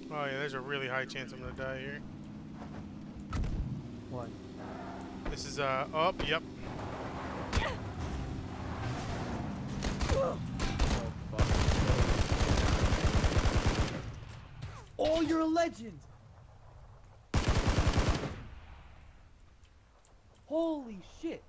Oh yeah, there's a really high chance I'm gonna die here. What? This is oh yep. Oh fuck. Oh, you're a legend! Holy shit!